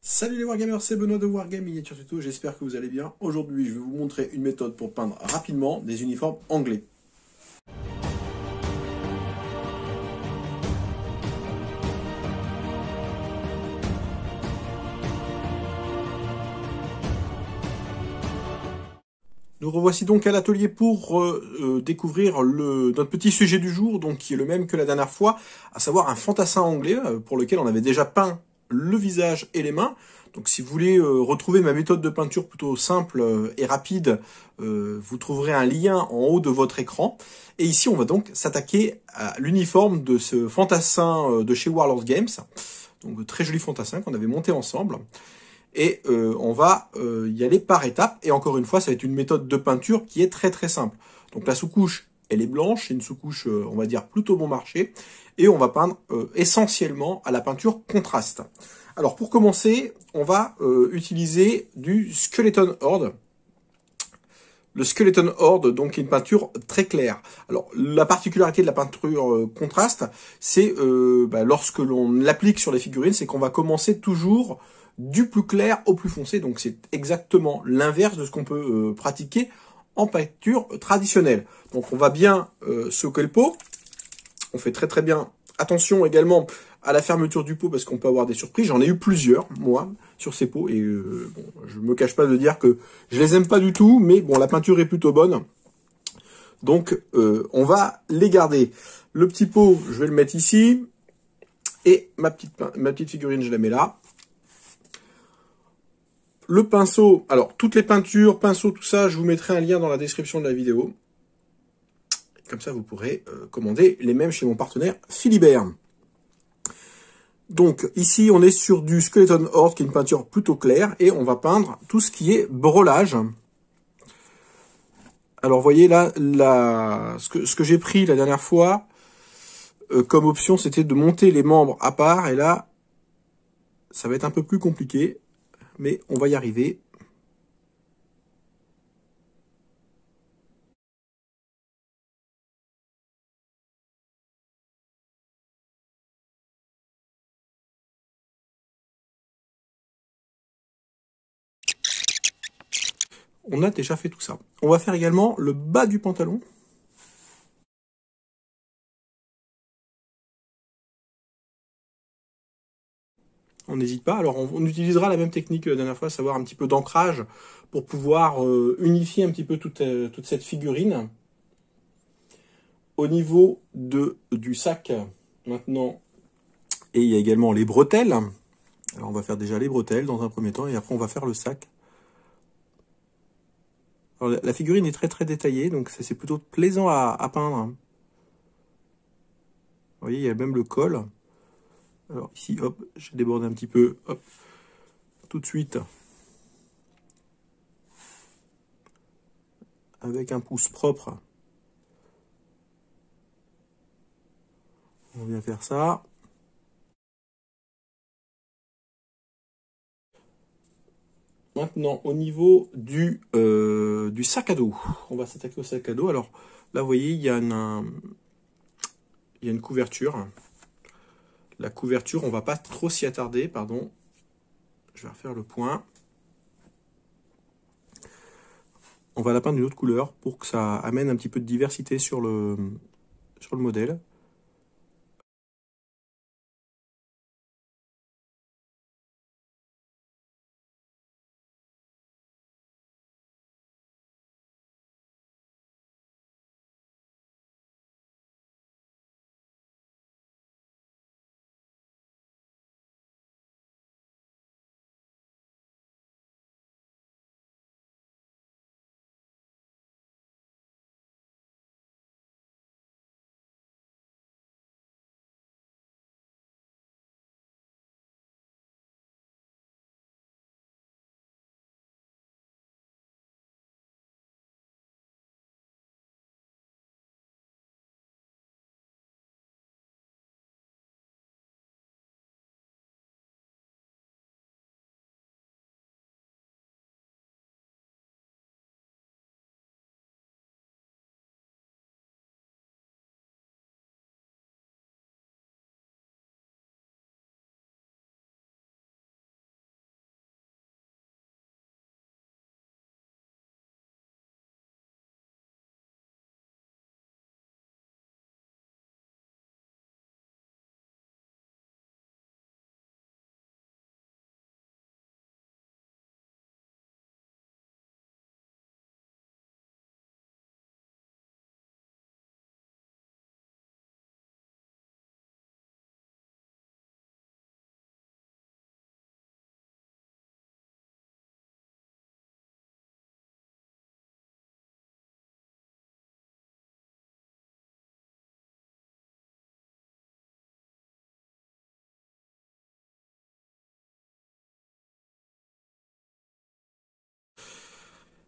Salut les Wargamers, c'est Benoît de Wargame Miniature Tuto, j'espère que vous allez bien. Aujourd'hui, je vais vous montrer une méthode pour peindre rapidement des uniformes anglais. Nous revoici donc à l'atelier pour découvrir notre petit sujet du jour, donc qui est le même que la dernière fois, à savoir un fantassin anglais pour lequel on avait déjà peint le visage et les mains. Donc si vous voulez retrouver ma méthode de peinture plutôt simple et rapide, vous trouverez un lien en haut de votre écran. Et ici, on va donc s'attaquer à l'uniforme de ce fantassin de chez Warlords Games. Donc très joli fantassin qu'on avait monté ensemble. Et on va y aller par étapes. Et encore une fois, ça va être une méthode de peinture qui est très très simple. Donc la sous-couche, elle est blanche, c'est une sous-couche, on va dire, plutôt bon marché. Et on va peindre essentiellement à la peinture contraste. Alors pour commencer, on va utiliser du Skeleton Horde. Le Skeleton Horde, donc, est une peinture très claire. Alors, la particularité de la peinture contraste, c'est lorsque l'on l'applique sur les figurines, c'est qu'on va commencer toujours du plus clair au plus foncé. Donc, c'est exactement l'inverse de ce qu'on peut pratiquer en peinture traditionnelle. Donc, on va bien secouer le pot. On fait très très bien attention également à la fermeture du pot parce qu'on peut avoir des surprises. J'en ai eu plusieurs, moi, sur ces pots. Et bon, je me cache pas de dire que je les aime pas du tout. Mais bon, la peinture est plutôt bonne. Donc, on va les garder. Le petit pot, je vais le mettre ici. Et ma petite figurine, je la mets là. Le pinceau, alors toutes les peintures, pinceaux, tout ça, je vous mettrai un lien dans la description de la vidéo. Comme ça, vous pourrez commander les mêmes chez mon partenaire Philibert. Donc ici, on est sur du Skeleton Horde, qui est une peinture plutôt claire, et on va peindre tout ce qui est brelage. Alors, vous voyez là, ce que j'ai pris la dernière fois, comme option, c'était de monter les membres à part, et là, ça va être un peu plus compliqué, mais on va y arriver. On a déjà fait tout ça. On va faire également le bas du pantalon. On n'hésite pas. Alors, on utilisera la même technique que la dernière fois, à savoir un petit peu d'ancrage pour pouvoir unifier un petit peu toute cette figurine. Au niveau du sac, maintenant, et il y a également les bretelles. Alors, on va faire déjà les bretelles dans un premier temps, et après, on va faire le sac. Alors, la figurine est très très détaillée, donc c'est plutôt plaisant à peindre. Vous voyez, il y a même le col. Alors ici, hop, j'ai débordé un petit peu, hop, tout de suite, avec un pouce propre, on vient faire ça. Maintenant, au niveau du sac à dos, on va s'attaquer au sac à dos. Alors là, vous voyez, il y a une couverture. La couverture, on va pas trop s'y attarder, pardon. Je vais refaire le point. On va la peindre d'une autre couleur pour que ça amène un petit peu de diversité sur le modèle.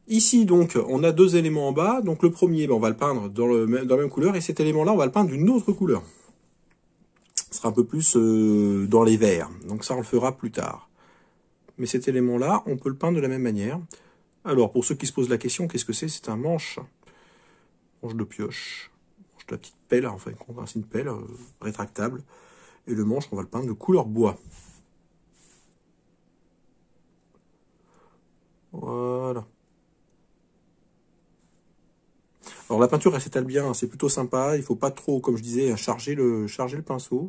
Ici, donc, on a deux éléments en bas. Donc, le premier, ben, on va le peindre dans la même couleur. Et cet élément-là, on va le peindre d'une autre couleur. Ce sera un peu plus dans les verts. Donc, ça, on le fera plus tard. Mais cet élément-là, on peut le peindre de la même manière. Alors, pour ceux qui se posent la question, qu'est-ce que c'est? C'est un manche. Manche de pioche. Manche de la petite pelle, enfin, c'est une pelle rétractable. Et le manche, on va le peindre de couleur bois. Voilà. Alors la peinture elle s'étale bien, c'est plutôt sympa, il faut pas trop, comme je disais, charger le pinceau.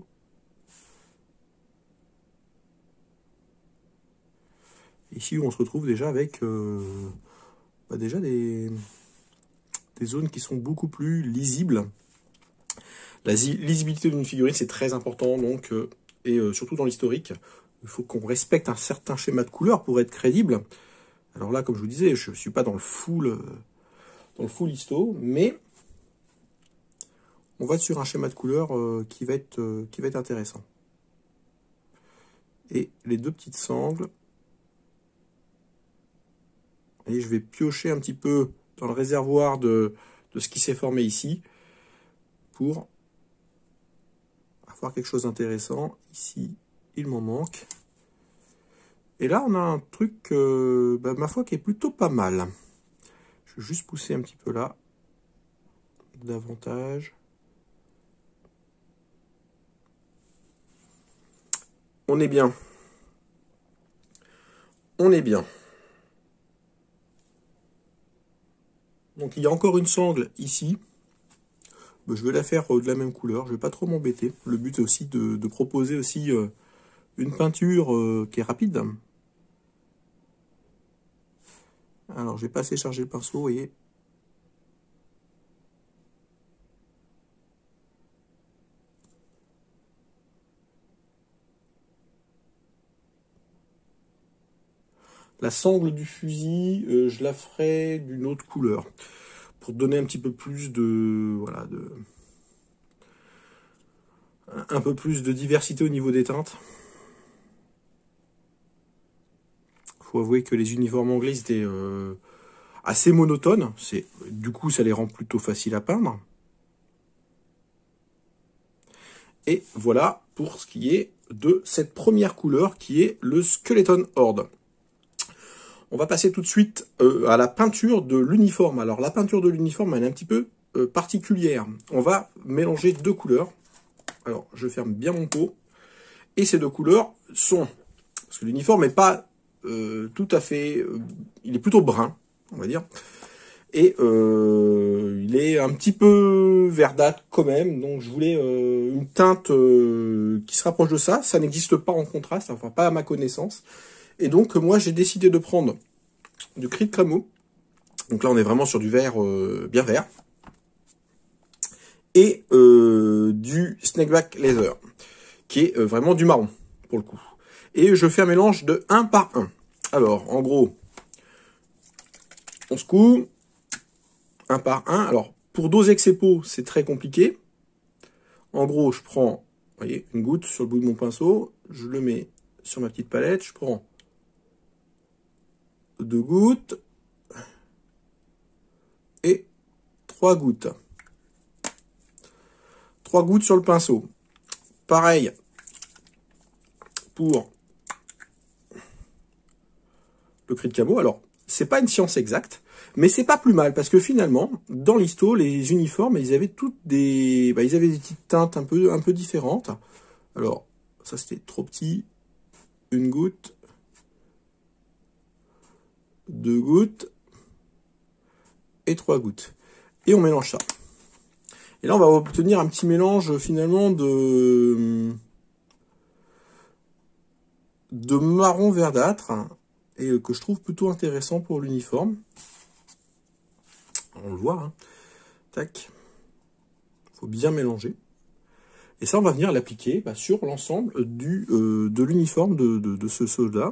Ici on se retrouve déjà avec déjà des zones qui sont beaucoup plus lisibles. La lisibilité d'une figurine c'est très important donc et surtout dans l'historique, il faut qu'on respecte un certain schéma de couleur pour être crédible. Alors là comme je vous disais, je suis pas dans le full histo, mais on va être sur un schéma de couleur qui va être intéressant. Et les deux petites sangles, et je vais piocher un petit peu dans le réservoir de ce qui s'est formé ici pour avoir quelque chose d'intéressant. Ici, il m'en manque. Et là, on a un truc, ma foi, qui est plutôt pas mal. Je vais juste pousser un petit peu là, davantage. On est bien. On est bien. Donc il y a encore une sangle ici. Je vais la faire de la même couleur. Je ne vais pas trop m'embêter. Le but est aussi de proposer aussi une peinture qui est rapide. Alors je vais pas assez charger le pinceau, vous voyez. La sangle du fusil, je la ferai d'une autre couleur. Pour donner un petit peu plus un peu plus de diversité au niveau des teintes. Faut avouer que les uniformes anglais étaient assez monotones. Du coup, ça les rend plutôt faciles à peindre. Et voilà pour ce qui est de cette première couleur qui est le Skeleton Horde. On va passer tout de suite à la peinture de l'uniforme. Alors la peinture de l'uniforme, elle est un petit peu particulière. On va mélanger deux couleurs. Alors je ferme bien mon pot. Et ces deux couleurs sont... Parce que l'uniforme n'est pas tout à fait... il est plutôt brun, on va dire. Et il est un petit peu verdâtre quand même. Donc je voulais une teinte qui se rapproche de ça. Ça n'existe pas en contraste, enfin pas à ma connaissance. Et donc, moi, j'ai décidé de prendre du cri de crameau. Donc là, on est vraiment sur du vert bien vert. Et du snakeback leather, qui est vraiment du marron, pour le coup. Et je fais un mélange de 1 par 1. Alors, en gros, on secoue 1 par 1. Alors, pour doser avec ses pots, c'est très compliqué. En gros, je prends, vous voyez, une goutte sur le bout de mon pinceau. Je le mets sur ma petite palette. Je prends 2 gouttes et 3 gouttes. 3 gouttes sur le pinceau. Pareil pour le cri de camo. Alors, c'est pas une science exacte, mais c'est pas plus mal parce que finalement, dans l'histo, les uniformes, ils avaient toutes des, ils avaient des petites teintes un peu différentes. Alors, ça c'était trop petit. Une goutte, 2 gouttes et 3 gouttes. Et on mélange ça. Et là, on va obtenir un petit mélange finalement de marron verdâtre et que je trouve plutôt intéressant pour l'uniforme. On le voit, hein. Tac. Faut bien mélanger. Et ça, on va venir l'appliquer sur l'ensemble de l'uniforme de ce soldat.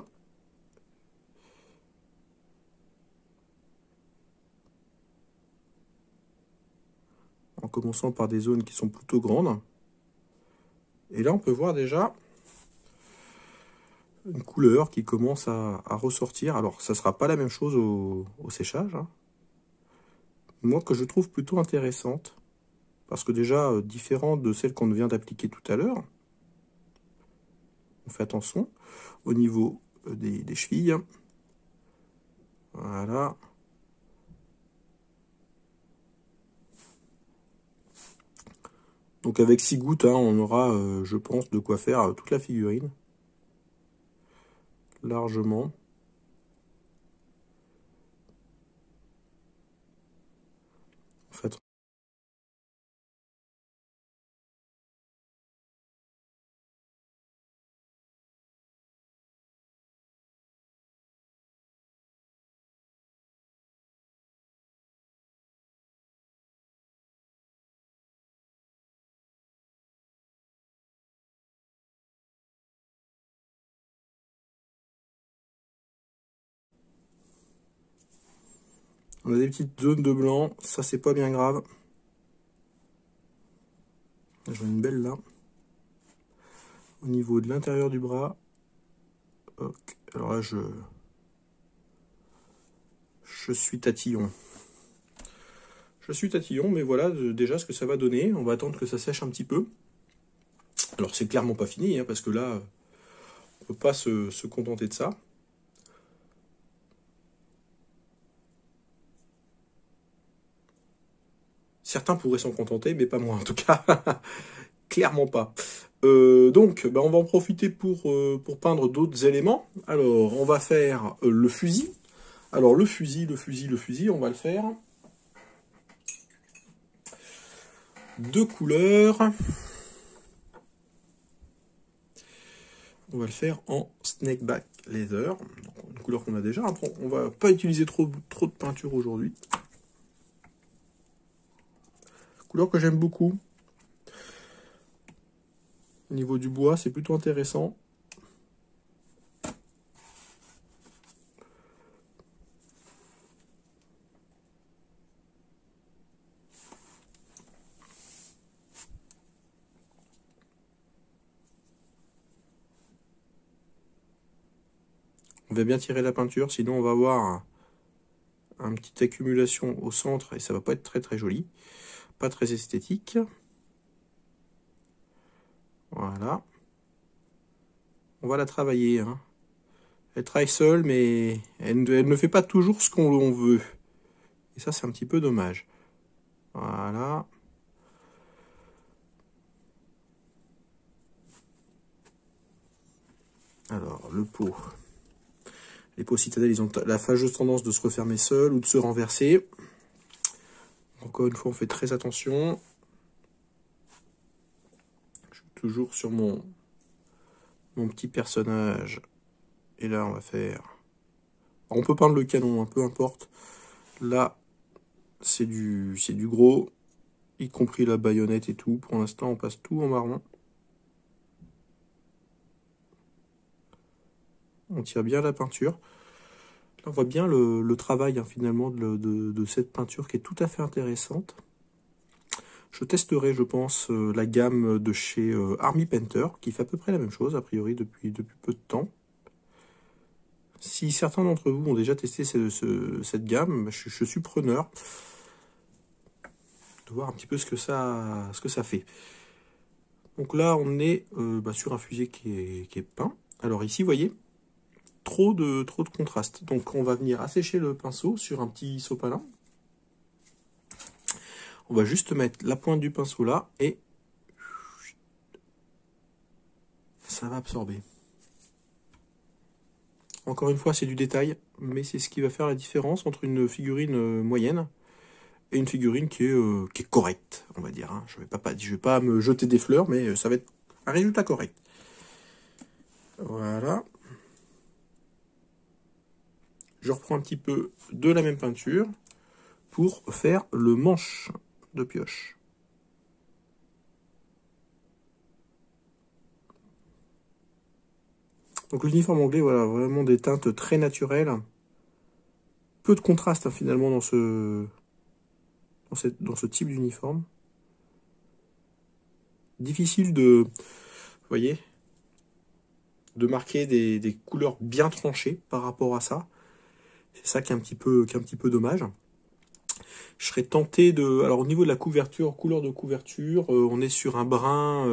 En commençant par des zones qui sont plutôt grandes. Et là, on peut voir déjà une couleur qui commence à ressortir. Alors, ça sera pas la même chose au séchage, hein. Moi, que je trouve plutôt intéressante. Parce que déjà, différente de celle qu'on vient d'appliquer tout à l'heure. On fait attention au niveau des chevilles. Voilà. Donc avec 6 gouttes, hein, on aura, je pense, de quoi faire toute la figurine. Largement. En fait, on a des petites zones de blanc. Ça, c'est pas bien grave. J'en ai une belle là. Au niveau de l'intérieur du bras. Ok. Alors là, je suis tatillon. Je suis tatillon, mais voilà déjà ce que ça va donner. On va attendre que ça sèche un petit peu. Alors c'est clairement pas fini, hein, parce que là, on peut pas se contenter de ça. Certains pourraient s'en contenter, mais pas moi en tout cas. Clairement pas. Donc, on va en profiter pour peindre d'autres éléments. Alors, on va faire le fusil. Alors, le fusil, on va le faire. Deux couleurs. On va le faire en snakeback leather. Donc, une couleur qu'on a déjà. Après, on va pas utiliser trop de peinture aujourd'hui. Couleur que j'aime beaucoup. Au niveau du bois, c'est plutôt intéressant. On va bien tirer la peinture, sinon on va avoir une petite accumulation au centre et ça va pas être très joli. Pas très esthétique. Voilà. On va la travailler, hein. Elle travaille seule, mais elle ne fait pas toujours ce qu'on veut. Et ça, c'est un petit peu dommage. Voilà. Alors, le pot. Les pots citadelles, ils ont la fâcheuse tendance de se refermer seuls ou de se renverser. Encore une fois, on fait très attention. Je suis toujours sur mon petit personnage. Et là, on va faire... On peut peindre le canon, hein, peu importe. Là, c'est du gros, y compris la baïonnette et tout. Pour l'instant, on passe tout en marron. On tire bien la peinture. Là, on voit bien le travail, hein, finalement, de cette peinture qui est tout à fait intéressante. Je testerai, je pense, la gamme de chez Army Painter, qui fait à peu près la même chose, a priori, depuis peu de temps. Si certains d'entre vous ont déjà testé cette gamme, je suis preneur de voir un petit peu ce que ça fait. Donc là, on est sur un fusil qui est peint. Alors ici, vous voyez, trop de contraste. Donc on va venir assécher le pinceau sur un petit sopalin. On va juste mettre la pointe du pinceau là et ça va absorber. Encore une fois, c'est du détail, mais c'est ce qui va faire la différence entre une figurine moyenne et une figurine qui est correcte, on va dire, hein. Je vais pas me jeter des fleurs, mais ça va être un résultat correct. Voilà. Je reprends un petit peu de la même peinture pour faire le manche de pioche. Donc l'uniforme anglais, voilà, vraiment des teintes très naturelles. Peu de contraste, hein, finalement dans ce type d'uniforme. Difficile de... Vous voyez, de marquer des couleurs bien tranchées par rapport à ça. C'est ça qui est un petit peu dommage. Je serais tenté de... Alors au niveau de la couverture, couleur de couverture, on est sur un brun...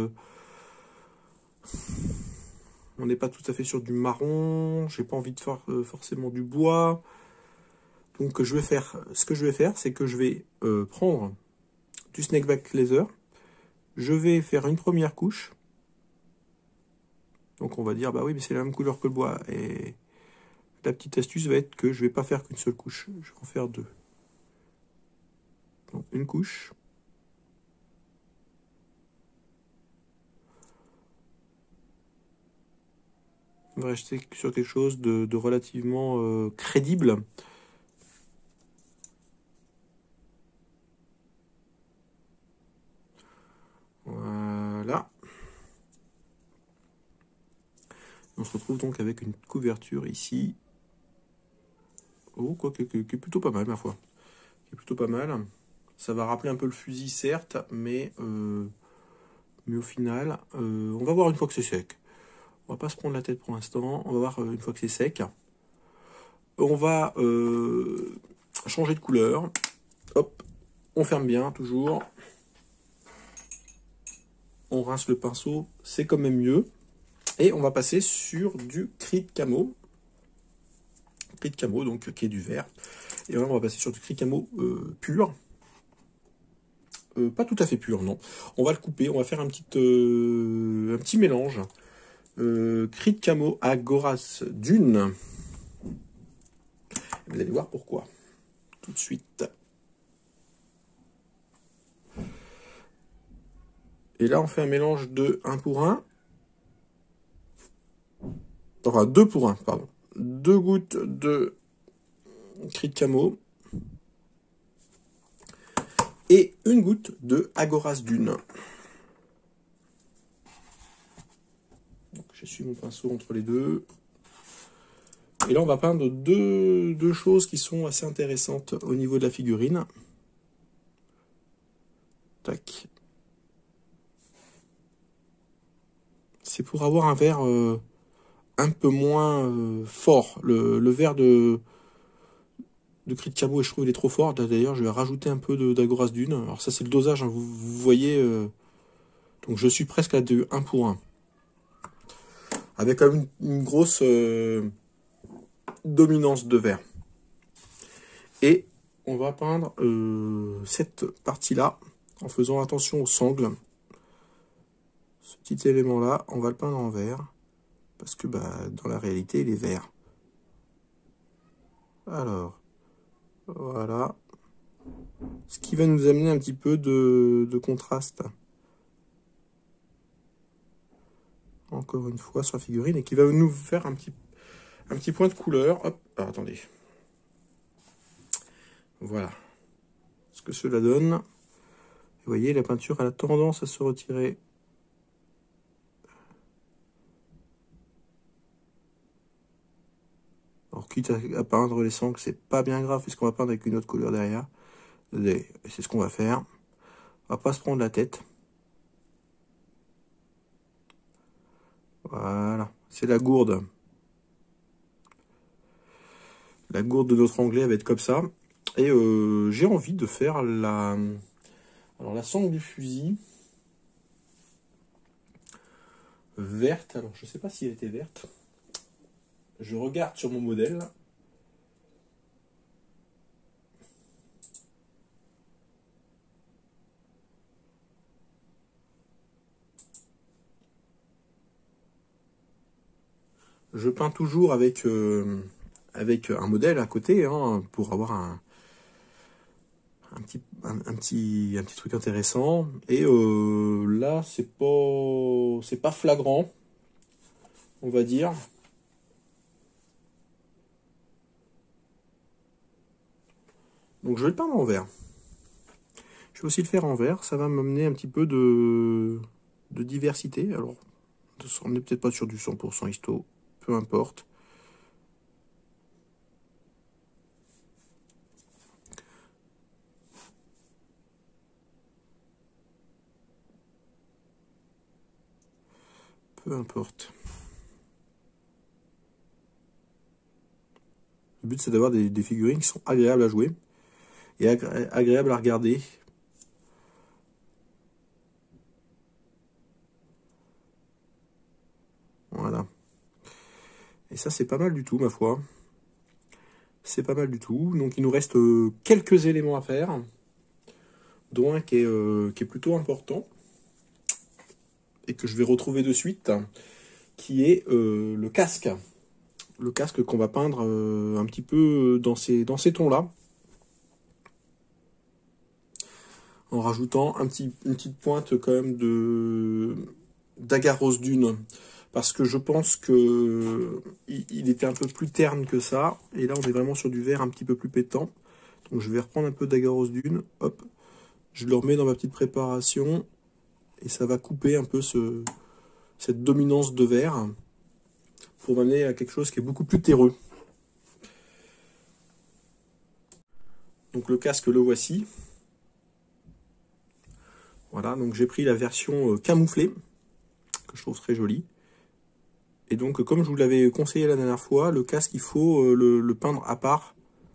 on n'est pas tout à fait sur du marron. J'ai pas envie de faire forcément du bois. Donc ce que je vais faire, c'est que je vais prendre du Snakeback Leather. Je vais faire une première couche. Donc on va dire, bah oui, mais c'est la même couleur que le bois. Et la petite astuce va être que je vais pas faire qu'une seule couche. Je vais en faire deux. Donc une couche. On va rester sur quelque chose de relativement crédible. Voilà. On se retrouve donc avec une couverture ici. Oh, quoi qui est plutôt pas mal, ma foi. Qui est plutôt pas mal. Ça va rappeler un peu le fusil, certes, mais au final, on va voir une fois que c'est sec. On va pas se prendre la tête pour l'instant. On va voir une fois que c'est sec. On va changer de couleur. Hop, on ferme bien, toujours. On rince le pinceau, c'est quand même mieux. Et on va passer sur du cri de camo. Cri de camo, donc qui est du vert. Et là, on va passer sur du cri camo pur. Pas tout à fait pur, non. On va le couper, on va faire un petit mélange. Cri de camo Agoras Dune. Vous allez voir pourquoi. Tout de suite. Et là, on fait un mélange de 1 pour 1. Enfin, 2 pour 1, pardon. 2 gouttes de cri de camo. Et 1 goutte de Agoras Dune. J'essuie mon pinceau entre les deux. Et là, on va peindre deux choses qui sont assez intéressantes au niveau de la figurine. Tac. C'est pour avoir un vert un peu moins fort. Le vert de cri de camo, et je trouve il est trop fort. D'ailleurs, je vais rajouter un peu d'Agoras Dune. Alors ça, c'est le dosage, hein, vous voyez. Donc je suis presque à 1 pour 1. Avec quand même une grosse dominance de vert. Et on va peindre cette partie-là en faisant attention aux sangles. Ce petit élément-là, on va le peindre en vert. Parce que dans la réalité, il est vert. Alors, voilà. Ce qui va nous amener un petit peu de contraste. Encore une fois sur la figurine. Et qui va nous faire un petit point de couleur. Hop, alors, attendez. Voilà. Ce que cela donne. Vous voyez, la peinture a la tendance à se retirer. Alors, quitte à peindre les sangles, c'est pas bien grave, puisqu'on va peindre avec une autre couleur derrière. C'est ce qu'on va faire. On va pas se prendre la tête. Voilà, c'est la gourde. La gourde de notre anglais va être comme ça. Et j'ai envie de faire alors la sangle du fusil verte. Alors je sais pas si elle était verte. Je regarde sur mon modèle. Je peins toujours avec un modèle à côté, hein, pour avoir un petit truc intéressant. Et là, c'est pas flagrant, on va dire. Donc je vais le peindre en vert. Je vais aussi le faire en vert, ça va m'amener un petit peu de diversité. Alors, on n'est peut-être pas sur du 100% histo, peu importe. Peu importe. Le but, c'est d'avoir des figurines qui sont agréables à jouer et agréables à regarder. Voilà. Et ça, c'est pas mal du tout, ma foi. C'est pas mal du tout. Donc, il nous reste quelques éléments à faire, dont un qui est plutôt important et que je vais retrouver de suite, qui est le casque. Le casque qu'on va peindre un petit peu dans ces tons-là, en rajoutant une petite pointe quand même d'Agarose Dune, parce que je pense que il était un peu plus terne que ça, et là on est vraiment sur du vert un petit peu plus pétant. Donc je vais reprendre un peu d'Agarose Dune, hop, je le remets dans ma petite préparation, et ça va couper un peu cette dominance de vert, pour m'amener à quelque chose qui est beaucoup plus terreux. Donc le casque, le voici. Voilà, donc j'ai pris la version camouflée, que je trouve très jolie. Et donc, comme je vous l'avais conseillé la dernière fois, le casque, il faut le peindre à part.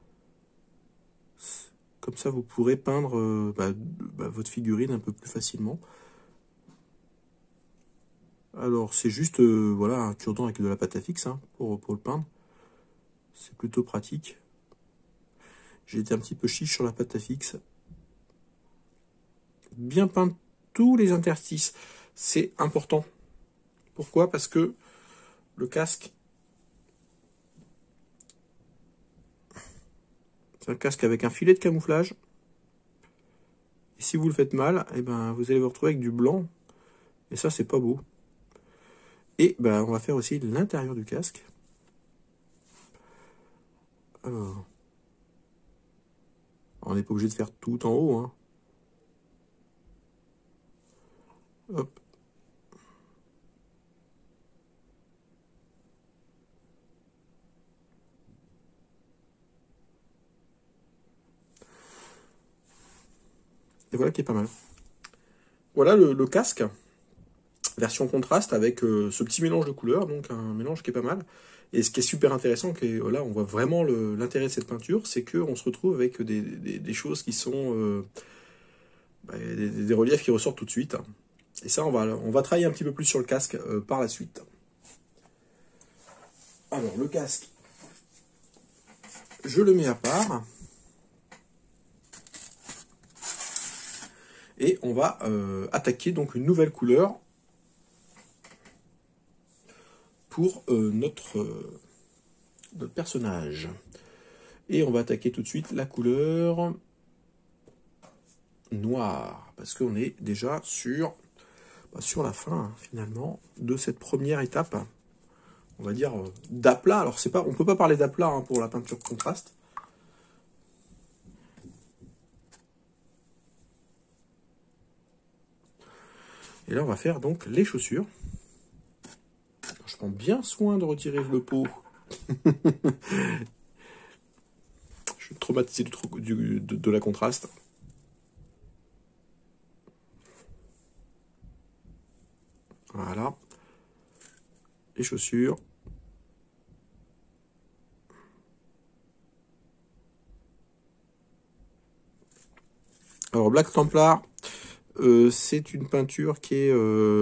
Comme ça, vous pourrez peindre votre figurine un peu plus facilement. Alors, c'est juste voilà, un cure-dent avec de la pâte à fixe hein, pour le peindre. C'est plutôt pratique. J'ai été un petit peu chiche sur la pâte à fixe. Bien peindre tous les interstices, c'est important. Pourquoi? Parce que le casque, c'est un casque avec un filet de camouflage. Et si vous le faites mal, eh ben, vous allez vous retrouver avec du blanc. Et ça, c'est pas beau. Et ben, on va faire aussi l'intérieur du casque. Alors, on n'est pas obligé de faire tout en haut. Hein. Hop. Et voilà qui est pas mal. Voilà le casque. Version contraste avec ce petit mélange de couleurs. Donc un mélange qui est pas mal. Et ce qui est super intéressant, là on voit vraiment l'intérêt de cette peinture, c'est qu'on se retrouve avec des choses qui sont des reliefs qui ressortent tout de suite. Et ça, on va travailler un petit peu plus sur le casque par la suite. Alors le casque, je le mets à part. Et on va attaquer donc une nouvelle couleur pour notre personnage. Et on va attaquer tout de suite la couleur noire, parce qu'on est déjà sur la fin finalement de cette première étape, on va dire d'aplat. Alors c'est pas, on peut pas parler d'aplat hein, pour la peinture contraste. Et là on va faire donc les chaussures. Je prends bien soin de retirer le pot. Je suis traumatisé de la contraste. Voilà. Les chaussures. Alors Black Templar, c'est une peinture qui est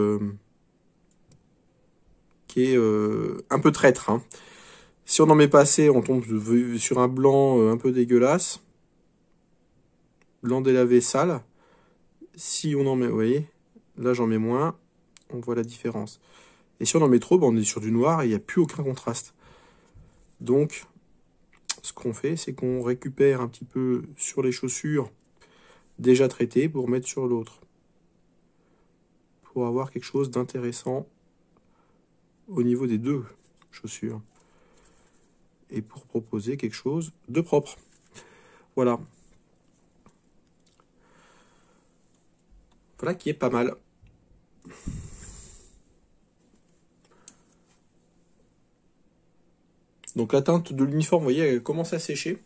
un peu traître. Hein. Si on n'en met pas assez, on tombe sur un blanc un peu dégueulasse. Blanc délavé sale. Si on en met, vous voyez, là j'en mets moins, on voit la différence. Et si on en met trop, on est sur du noir et il n'y a plus aucun contraste. Donc, ce qu'on fait, c'est qu'on récupère un petit peu sur les chaussures déjà traitées pour mettre sur l'autre. Pour avoir quelque chose d'intéressant au niveau des deux chaussures. Et pour proposer quelque chose de propre. Voilà. Voilà qui est pas mal. Donc la teinte de l'uniforme, vous voyez, elle commence à sécher.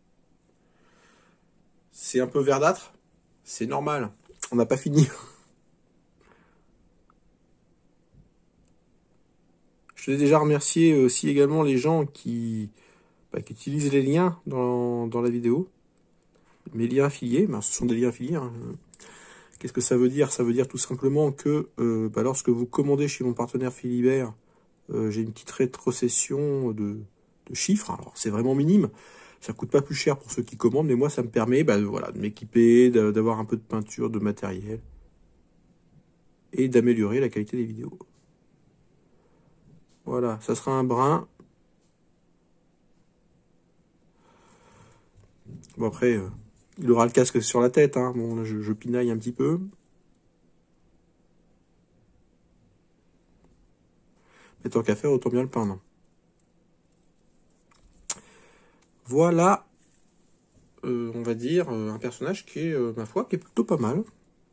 C'est un peu verdâtre. C'est normal. On n'a pas fini. Je voulais déjà remercier aussi également les gens qui qui utilise les liens dans la vidéo. Mes liens affiliés, ce sont des liens affiliés. Hein. Qu'est-ce que ça veut dire? Ça veut dire tout simplement que lorsque vous commandez chez mon partenaire Philibert, j'ai une petite rétrocession de chiffres. Alors c'est vraiment minime, ça coûte pas plus cher pour ceux qui commandent, mais moi ça me permet de m'équiper, d'avoir un peu de peinture, de matériel, et d'améliorer la qualité des vidéos. Voilà, ça sera un brin. Bon après, il aura le casque sur la tête, hein. Bon là je pinaille un petit peu. Mais tant qu'à faire, autant bien le peindre. Voilà, on va dire, un personnage qui est, ma foi, qui est plutôt pas mal.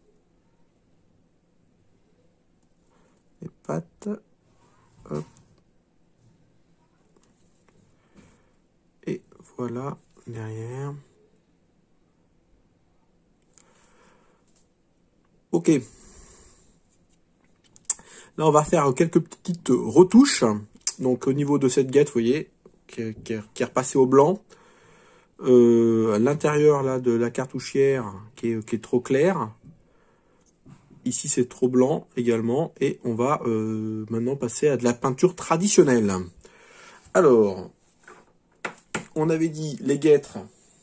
Les pattes. Hop. Et voilà, derrière. Ok. Là, on va faire quelques petites retouches. Donc, au niveau de cette guette, vous voyez, qui est repassée au blanc. À l'intérieur là de la cartouchière, qui est trop clair. Ici, c'est trop blanc également. Et on va maintenant passer à de la peinture traditionnelle. Alors, on avait dit les guêtres.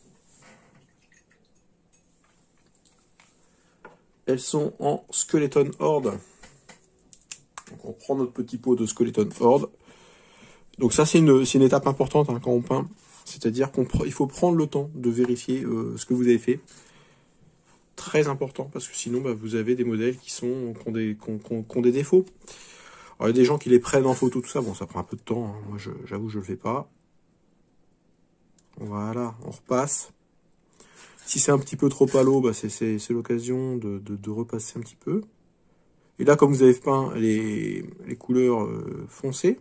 Elles sont en Skeleton Horde. Donc on prend notre petit pot de Skeleton Horde. Donc ça c'est une étape importante hein, quand on peint. C'est-à-dire qu'il faut prendre le temps de vérifier ce que vous avez fait. Très important, parce que sinon vous avez des modèles qui ont des défauts. Alors il y a des gens qui les prennent en photo, tout ça. Bon, ça prend un peu de temps. Hein. Moi j'avoue je le fais pas. Voilà, on repasse. Si c'est un petit peu trop à l'eau, c'est l'occasion de repasser un petit peu. Et là, comme vous avez peint les couleurs foncées,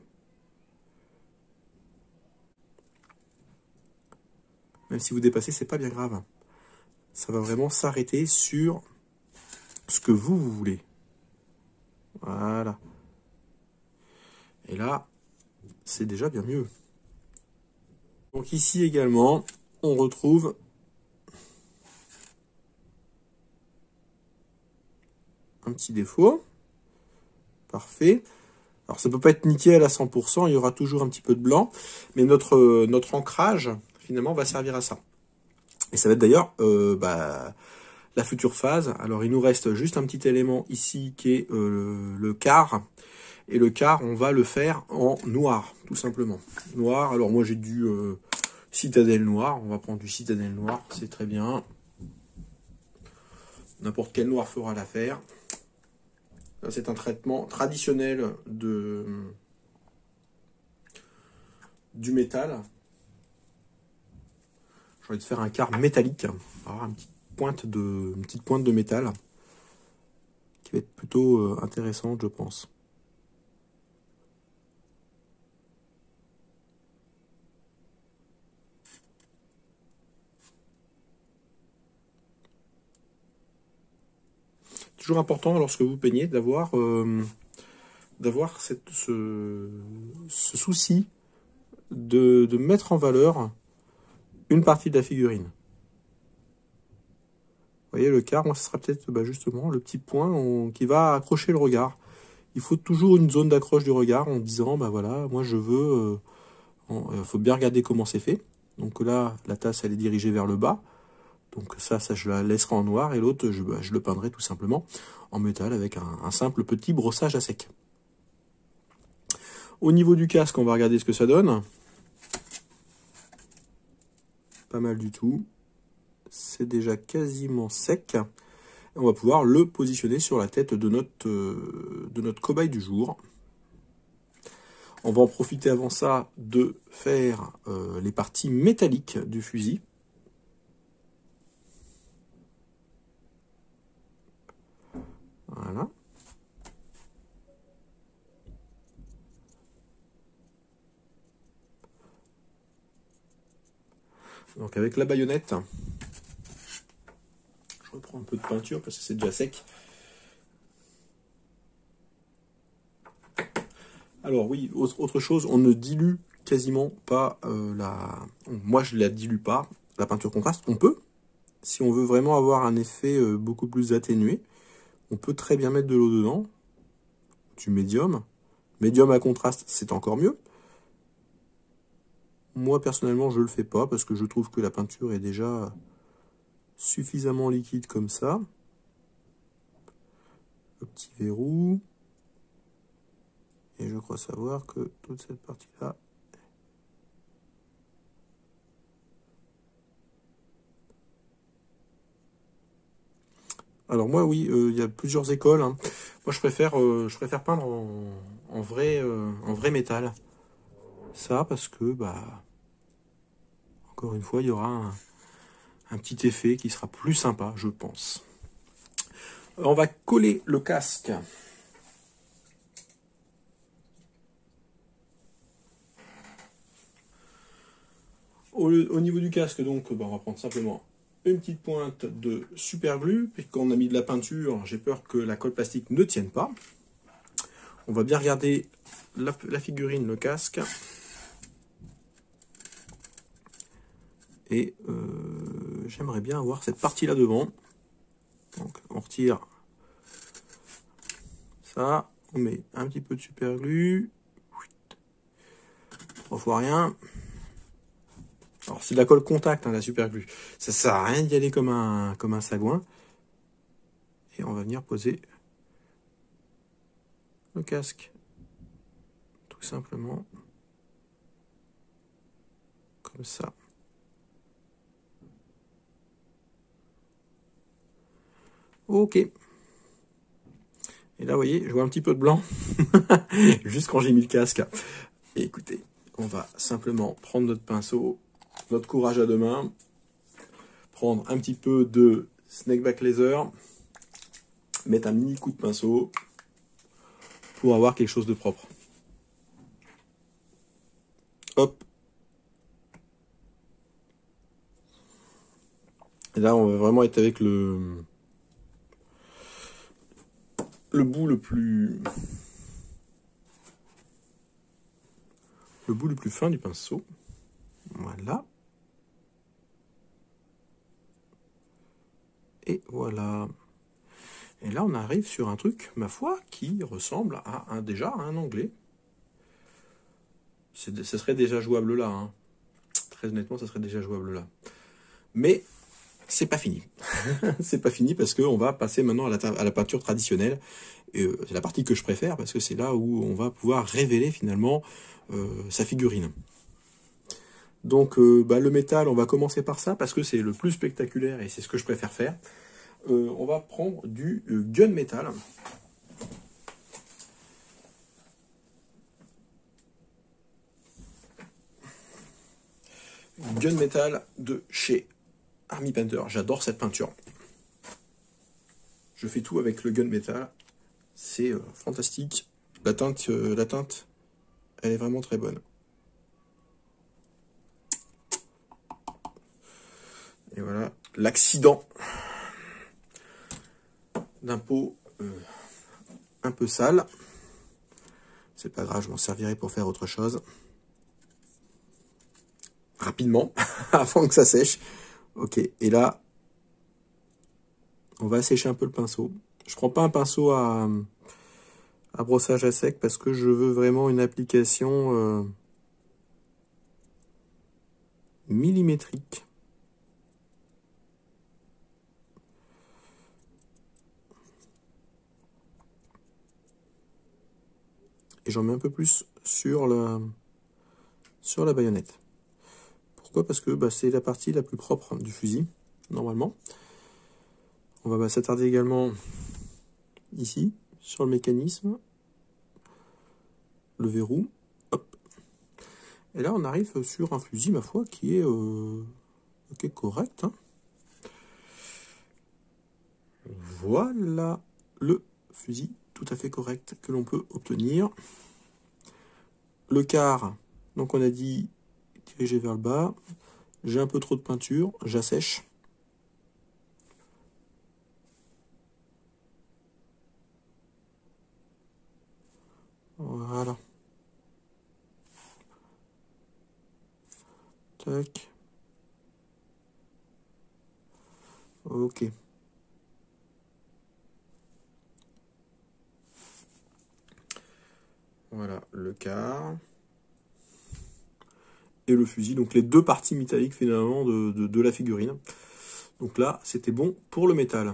même si vous dépassez, c'est pas bien grave. Ça va vraiment s'arrêter sur ce que vous voulez. Voilà. Et là, c'est déjà bien mieux. Donc ici également, on retrouve un petit défaut. Parfait. Alors ça peut pas être nickel à 100%, il y aura toujours un petit peu de blanc, mais notre ancrage finalement va servir à ça. Et ça va être d'ailleurs la future phase. Alors il nous reste juste un petit élément ici qui est le quart. Et le quart, on va le faire en noir, tout simplement. Noir, alors moi j'ai du citadelle noir, on va prendre du citadelle noir, c'est très bien. N'importe quel noir fera l'affaire. C'est un traitement traditionnel du métal. J'ai envie de faire un quart métallique. Alors, une petite pointe de métal qui va être plutôt intéressante, je pense. Toujours important lorsque vous peignez d'avoir ce souci de mettre en valeur une partie de la figurine. Vous voyez le quart, moi ce sera peut-être justement le petit point qui va accrocher le regard. Il faut toujours une zone d'accroche du regard en disant voilà, moi je veux. Il faut bien regarder comment c'est fait. Donc là, la tasse elle est dirigée vers le bas. Donc ça je la laisserai en noir et l'autre je le peindrai tout simplement en métal avec un simple petit brossage à sec. Au niveau du casque, on va regarder ce que ça donne. Pas mal du tout. C'est déjà quasiment sec. Et on va pouvoir le positionner sur la tête de notre cobaye du jour. On va en profiter avant ça de faire les parties métalliques du fusil. Voilà. Donc avec la baïonnette, je reprends un peu de peinture parce que c'est déjà sec. Alors oui, autre chose, on ne dilue quasiment pas Moi, je la dilue pas, la peinture contraste. On peut, si on veut vraiment avoir un effet beaucoup plus atténué, on peut très bien mettre de l'eau dedans, du médium. Médium à contraste, c'est encore mieux. Moi, personnellement, je le fais pas parce que je trouve que la peinture est déjà suffisamment liquide comme ça. Le petit verrou. Et je crois savoir que toute cette partie-là... Alors moi, oui, il y a plusieurs écoles, hein. Moi, je préfère peindre en vrai métal. Ça, parce que, bah, encore une fois, il y aura un petit effet qui sera plus sympa, je pense. On va coller le casque. Au niveau du casque, donc, bah, on va prendre simplement une petite pointe de super glue. Puis quand on a mis de la peinture, j'ai peur que la colle plastique ne tienne pas. On va bien regarder la figurine, le casque. Et j'aimerais bien avoir cette partie là devant. Donc on retire ça, on met un petit peu de super glue. 3 fois rien. Alors c'est de la colle contact, hein, la super glue. Ça sert à rien d'y aller comme un sagouin. Et on va venir poser le casque. Tout simplement. Comme ça. Ok. Et là, vous voyez, je vois un petit peu de blanc. Juste quand j'ai mis le casque. Et écoutez, on va simplement prendre notre pinceau, notre courage à deux mains, prendre un petit peu de Snakeback Laser, mettre un mini coup de pinceau pour avoir quelque chose de propre. Hop. Et là, on va vraiment être avec le bout le plus fin du pinceau. Voilà. Et voilà. Et là, on arrive sur un truc, ma foi, qui ressemble à déjà un anglais. Ce serait déjà jouable là. Hein. Très honnêtement, ça serait déjà jouable là. Mais c'est pas fini. C'est pas fini parce qu'on va passer maintenant à la peinture traditionnelle. C'est la partie que je préfère parce que c'est là où on va pouvoir révéler finalement sa figurine. Donc le métal, on va commencer par ça parce que c'est le plus spectaculaire et c'est ce que je préfère faire. On va prendre du gunmetal. Gunmetal de chez Army Painter. J'adore cette peinture. Je fais tout avec le gunmetal. C'est fantastique. La teinte, elle est vraiment très bonne. Et voilà, l'accident d'un pot un peu sale. C'est pas grave, je m'en servirai pour faire autre chose. Rapidement, avant que ça sèche. Ok, et là, on va assécher un peu le pinceau. Je prends pas un pinceau à brossage à sec parce que je veux vraiment une application millimétrique. Et j'en mets un peu plus sur la baïonnette. Pourquoi? Parce que c'est la partie la plus propre du fusil, normalement. On va s'attarder également ici, sur le mécanisme, le verrou. Hop. Et là, on arrive sur un fusil, ma foi, qui est correct. Hein. Voilà le fusil tout à fait correct que l'on peut obtenir. Le quart, donc on a dit dirigé vers le bas. J'ai un peu trop de peinture, j'assèche. Voilà. Tac. Ok. Voilà, le quart. Et le fusil, donc les deux parties métalliques finalement de la figurine. Donc là, c'était bon pour le métal.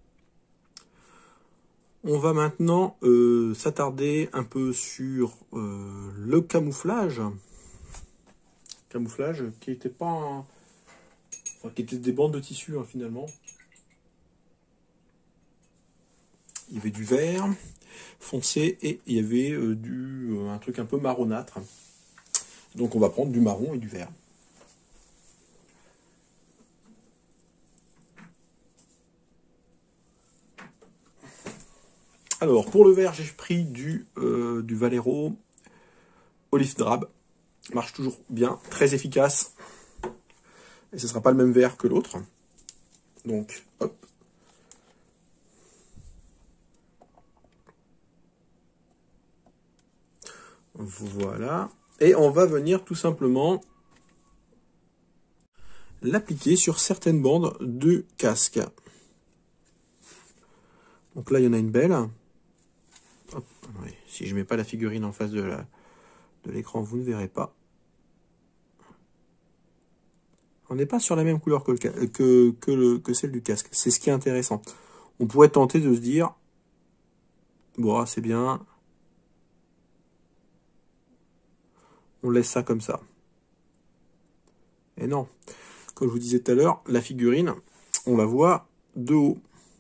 On va maintenant s'attarder un peu sur le camouflage. Camouflage qui était pas enfin, qui était des bandes de tissu hein, finalement. Il y avait du vert foncé et il y avait un truc un peu marronâtre. Donc on va prendre du marron et du vert. Alors pour le vert, j'ai pris du Vallejo Olive Drab. Marche toujours bien, très efficace. Et ce ne sera pas le même vert que l'autre. Donc, hop. Voilà. Et on va venir tout simplement l'appliquer sur certaines bandes de casque. Donc là, il y en a une belle. Hop. Oui. Si je ne mets pas la figurine en face de l'écran, vous ne verrez pas. On n'est pas sur la même couleur que celle du casque. C'est ce qui est intéressant. On pourrait tenter de se dire, bon, c'est bien. On laisse ça comme ça. Et non. Comme je vous disais tout à l'heure, la figurine, on la voit de haut.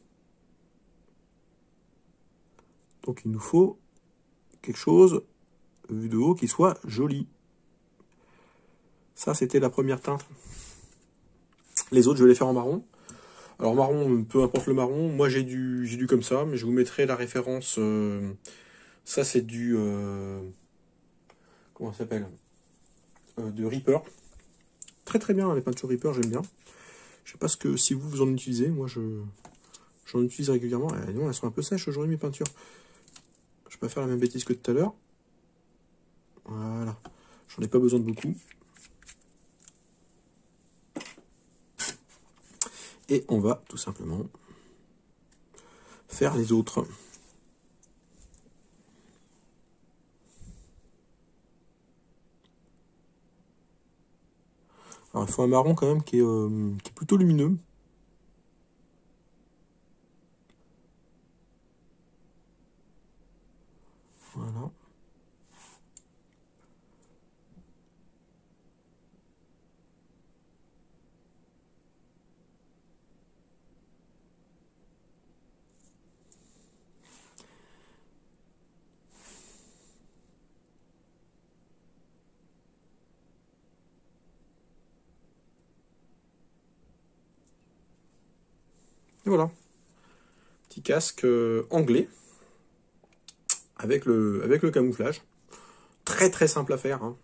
Donc il nous faut quelque chose, vu de haut, qui soit joli. Ça, c'était la première teinte. Les autres, je vais les faire en marron. Alors marron, peu importe le marron. Moi, j'ai du comme ça, mais je vous mettrai la référence. Ça, c'est du... comment ça s'appelle de Reaper. Très très bien, les peintures Reaper, j'aime bien. Je sais pas si vous en utilisez. Moi, j'en utilise régulièrement. Elles sont un peu sèches aujourd'hui, mes peintures. Je vais pas faire la même bêtise que tout à l'heure. Voilà. J'en ai pas besoin de beaucoup. Et on va tout simplement faire les autres. Alors il faut un marron quand même qui est plutôt lumineux. Voilà. Et voilà. Petit casque anglais avec le camouflage. Très très simple à faire. Hein.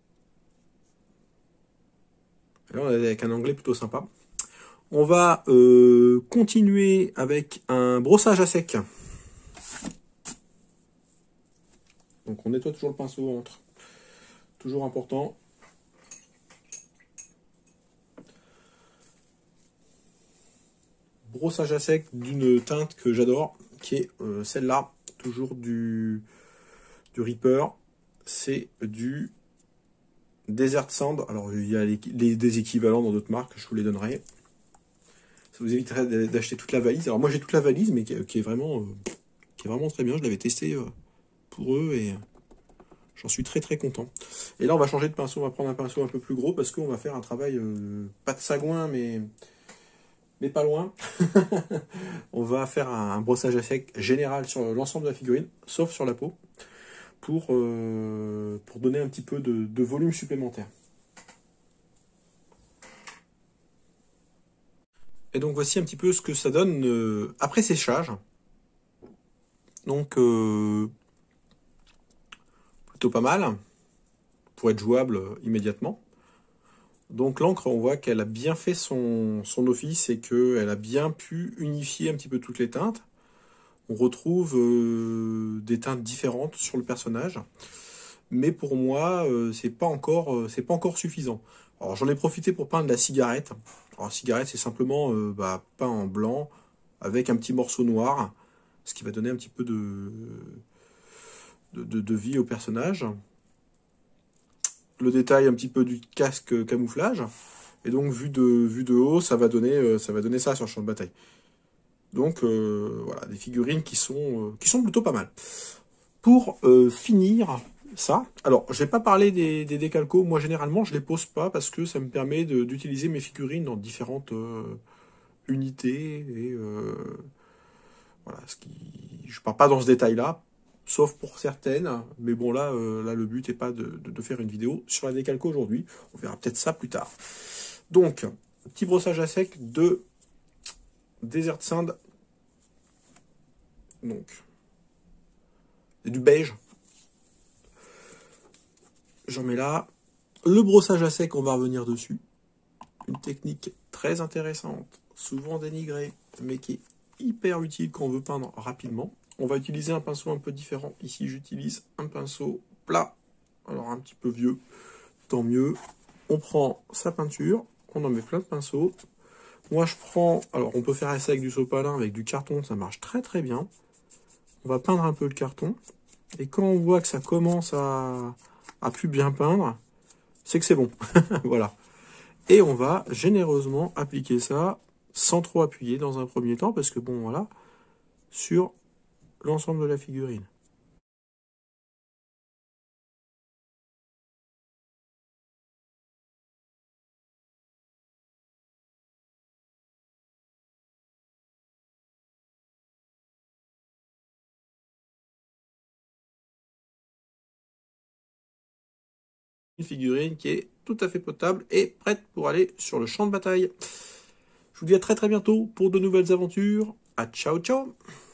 Là, on est avec un anglais plutôt sympa. On va continuer avec un brossage à sec. Donc on nettoie toujours le pinceau entre. Toujours important. Brossage à sec d'une teinte que j'adore, qui est celle-là, toujours du Reaper. C'est du Desert Sand. Alors il y a des équivalents dans d'autres marques, je vous les donnerai. Ça vous éviterait d'acheter toute la valise. Alors moi j'ai toute la valise, mais qui est vraiment très bien. Je l'avais testé pour eux et j'en suis très très content. Et là on va changer de pinceau, on va prendre un pinceau un peu plus gros parce qu'on va faire un travail, pas de sagouin, mais pas loin. On va faire un brossage à sec général sur l'ensemble de la figurine, sauf sur la peau, pour donner un petit peu de volume supplémentaire. Et donc voici un petit peu ce que ça donne après séchage. Donc plutôt pas mal, pour être jouable immédiatement. Donc l'encre, on voit qu'elle a bien fait son office et qu'elle a bien pu unifier un petit peu toutes les teintes. On retrouve des teintes différentes sur le personnage. Mais pour moi, c'est pas encore suffisant. Alors j'en ai profité pour peindre la cigarette. Alors la cigarette, c'est simplement peint en blanc avec un petit morceau noir, ce qui va donner un petit peu de vie au personnage. Le détail un petit peu du casque camouflage. Et donc vu de haut, ça va donner ça sur le champ de bataille. Donc voilà, des figurines qui sont plutôt pas mal. Pour finir ça, alors j'ai pas parlé des décalcos, moi généralement je les pose pas parce que ça me permet d'utiliser mes figurines dans différentes unités et voilà, je pars pas dans ce détail-là, sauf pour certaines, mais bon là, le but n'est pas de faire une vidéo sur la décalco aujourd'hui, on verra peut-être ça plus tard. Donc, petit brossage à sec de Desert Sand, donc, et du beige. J'en mets là. Le brossage à sec, on va revenir dessus. Une technique très intéressante, souvent dénigrée, mais qui est hyper utile quand on veut peindre rapidement. On va utiliser un pinceau un peu différent. Ici, j'utilise un pinceau plat, alors un petit peu vieux, tant mieux. On prend sa peinture, on en met plein de pinceaux. Moi, je prends, alors on peut faire ça avec du sopalin, avec du carton, ça marche très très bien. On va peindre un peu le carton. Et quand on voit que ça commence à plus bien peindre, c'est que c'est bon. Voilà. Et on va généreusement appliquer ça, sans trop appuyer dans un premier temps, parce que bon, voilà, sur l'ensemble de la figurine. Une figurine qui est tout à fait potable et prête pour aller sur le champ de bataille. Je vous dis à très très bientôt pour de nouvelles aventures. À ciao ciao!